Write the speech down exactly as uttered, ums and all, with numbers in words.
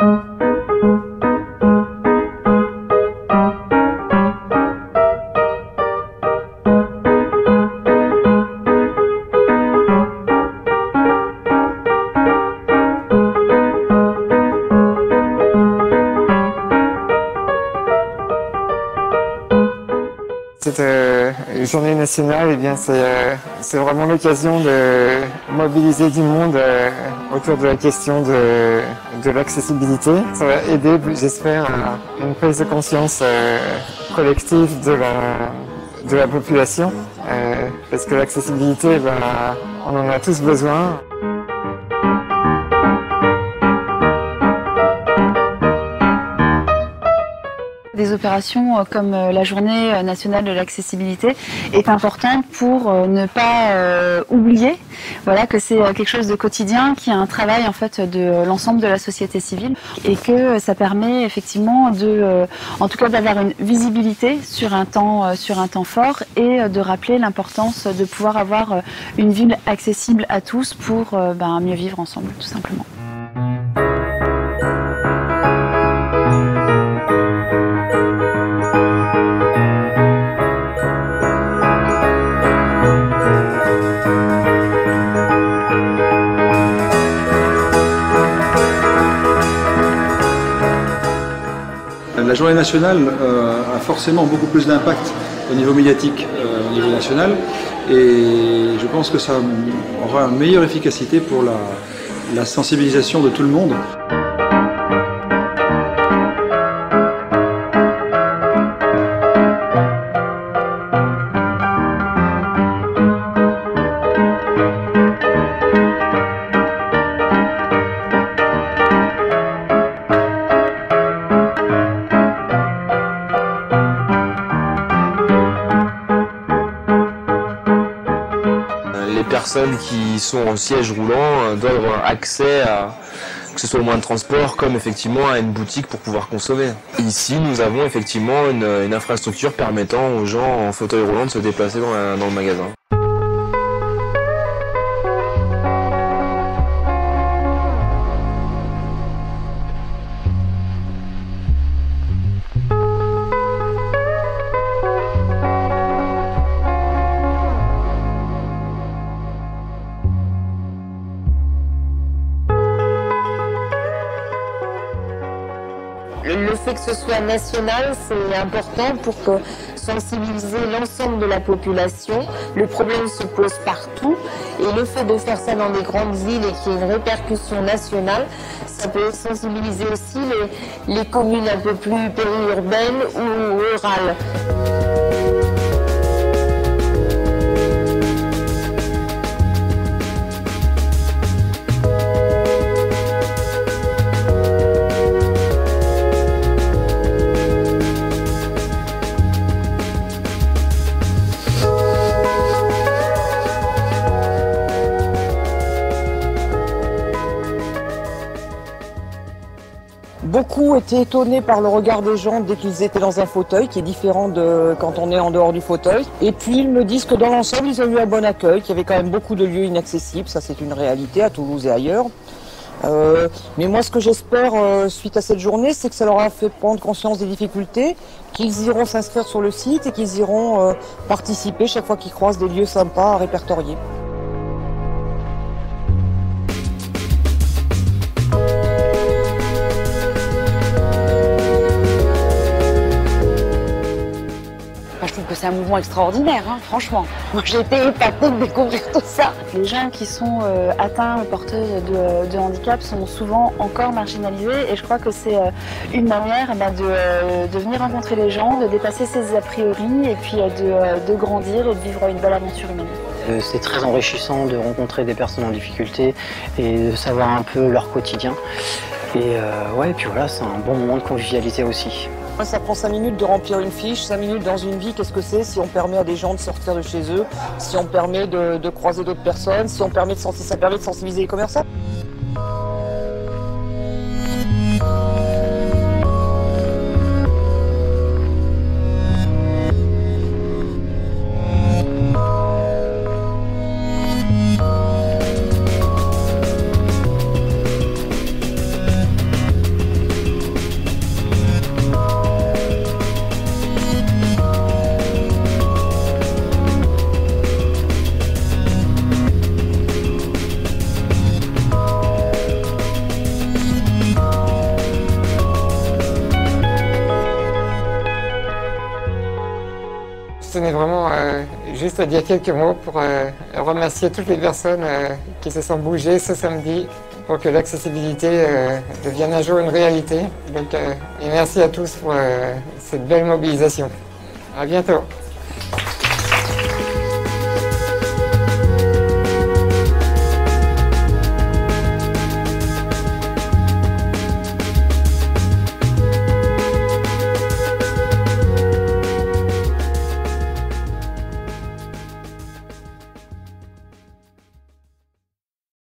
Cette euh, journée nationale, eh bien, c'est euh, c'est vraiment l'occasion de mobiliser du monde euh, autour de la question de, de l'accessibilité. Ça va aider, j'espère, à une prise de conscience euh, collective de la, de la population, euh, parce que l'accessibilité, ben, on en a tous besoin. Des opérations comme la Journée nationale de l'accessibilité est importante pour ne pas euh, oublier voilà, que c'est quelque chose de quotidien, qui est un travail en fait de l'ensemble de la société civile et que ça permet effectivement de, euh, en tout cas d'avoir une visibilité sur un temps, euh, sur un temps fort et de rappeler l'importance de pouvoir avoir une ville accessible à tous pour euh, ben, mieux vivre ensemble tout simplement. La journée nationale euh, a forcément beaucoup plus d'impact au niveau médiatique, euh, au niveau national, et je pense que ça aura une meilleure efficacité pour la, la sensibilisation de tout le monde. Les personnes qui sont en siège roulant doivent avoir accès à, que ce soit au moyen de transport, comme effectivement à une boutique pour pouvoir consommer. Ici, nous avons effectivement une, une infrastructure permettant aux gens en fauteuil roulant de se déplacer dans, la, dans le magasin. Le fait que ce soit national, c'est important pour que sensibiliser l'ensemble de la population. Le problème se pose partout et le fait de faire ça dans des grandes villes et qu'il y ait une répercussion nationale, ça peut sensibiliser aussi les, les communes un peu plus périurbaines ou rurales. Beaucoup étaient étonnés par le regard des gens dès qu'ils étaient dans un fauteuil, qui est différent de quand on est en dehors du fauteuil. Et puis ils me disent que dans l'ensemble, ils ont eu un bon accueil, qu'il y avait quand même beaucoup de lieux inaccessibles. Ça, c'est une réalité à Toulouse et ailleurs. Euh, mais moi, ce que j'espère euh, suite à cette journée, c'est que ça leur a fait prendre conscience des difficultés, qu'ils iront s'inscrire sur le site et qu'ils iront euh, participer chaque fois qu'ils croisent des lieux sympas à répertorier. C'est un mouvement extraordinaire, hein, franchement. Moi, j'ai été épatée de découvrir tout ça. Les gens qui sont euh, atteints ou porteurs de, de handicap sont souvent encore marginalisés et je crois que c'est euh, une manière eh bien, de, euh, de venir rencontrer les gens, de dépasser ses a priori et puis euh, de, euh, de grandir et de vivre une belle aventure humaine. Euh, c'est très enrichissant de rencontrer des personnes en difficulté et de savoir un peu leur quotidien. Et euh, ouais, et puis voilà, c'est un bon moment de convivialité aussi. Ça prend cinq minutes de remplir une fiche, cinq minutes dans une vie, qu'est-ce que c'est si on permet à des gens de sortir de chez eux, si on permet de, de croiser d'autres personnes, si on permet de, ça permet de sensibiliser les commerçants. tenais vraiment euh, juste à dire quelques mots pour euh, remercier toutes les personnes euh, qui se sont bougées ce samedi pour que l'accessibilité euh, devienne un jour une réalité. Donc, euh, et merci à tous pour euh, cette belle mobilisation. À bientôt.